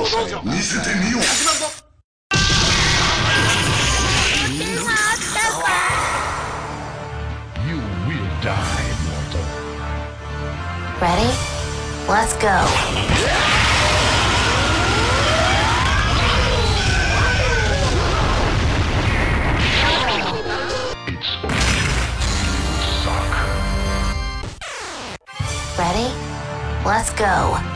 見せてみよう。You will die, mortal. Ready? Let's go. It's suck. Ready? Let's go.